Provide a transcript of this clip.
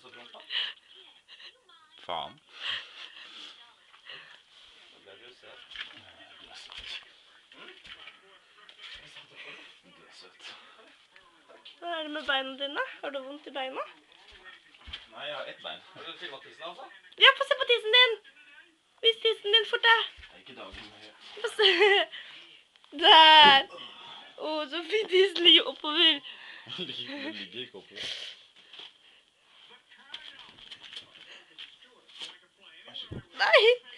så prompa. Faen. Da ble det jo søt. Det er søtt. Hva er det med beina dine? Har du vondt i beina? Nei, jeg har ett bein. Har du filmet tissen altså? Ja, få se på tissen din! Vis tissen din fort da. Det er ikke dagen med. Få se. Der. Så fint tissen ligger oppover. Det ligger ikke oppi. Nei.